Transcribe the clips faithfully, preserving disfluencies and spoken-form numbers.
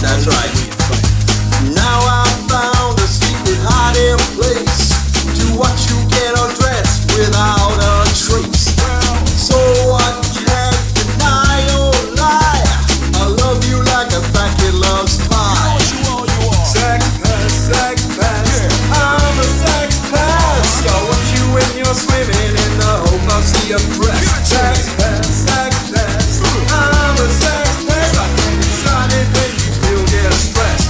That's right. Now I found a secret hiding place to watch you get undressed without a trace. So I can't deny or lie. I love you like a fat kid loves pie. Sex pest, sex pest. I'm a sex pest. I watch you when you're swimming in the hope I'll see your breast. Sex pest, sex pest. I'm a sex pest. I get excited when you feel get stressed.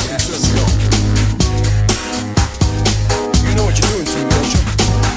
You know what you're doing to me, don't you?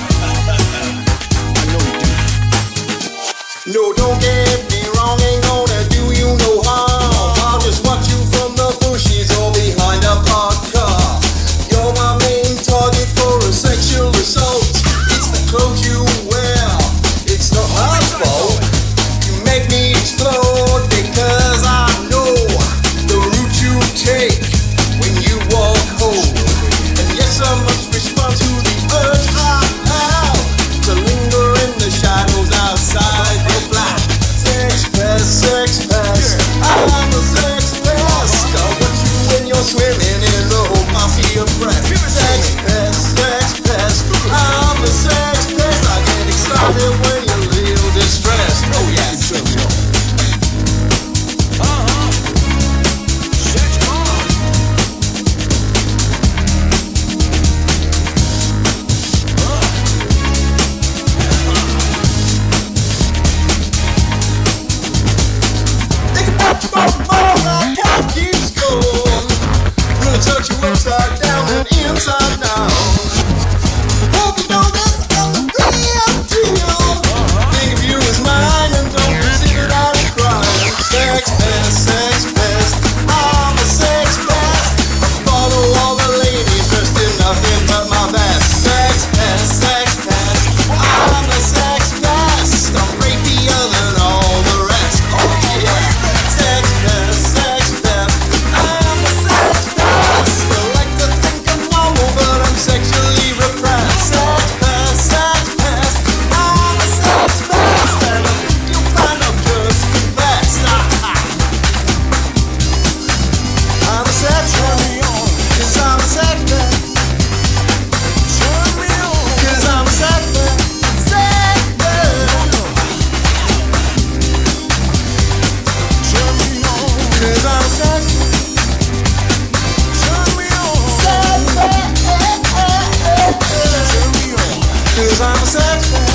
I know you do. No, don't get me wrong, ain't gonna do you no harm. I'll just watch you from the bushes or behind a parked car. You're my main target for a sexual assault. It's the clothes you wear, it's not my fault. You make me explode because I know the route you take when you walk home. And yes, I must respond to the urge I have to linger in the shadows outside your flat. Sex pest, sex pest, I'm a sex pest. I watch you when you're swimming in the hope I'll see your breath. Sex pest, sex pest, I'm a sex pest. I get excited when you're a little distressed. Oh yeah. Uh-huh. Sex bomb. Think about your mama, mama, can't keep score. Gonna touch you upside down and inside now. Hope you know this is the real deal. Think of you as mine and don't consider that a crime. Sex pest, sex pest, I'm a sex pest. I follow all the ladies dressed in nothing but my best. Sex pest, sex pest, I'm a sex pest. I'm rapier than all the rest. Oh yeah. Sex pest, sex pest, I'm a sex pest. I like to think I'm normal, but I'm sexually repressed. Sex pest, sex pest, I'm a sex pest. And I think you'll find I've just confessed. I'm a sex pest, cause I'm a sex pest. Turn me on. Cause I'm a sex pest, sex pest. Turn me on. Cause I'm a sex pest, Turn me on. sex pest. Turn me on. Cause I'm a sex pest.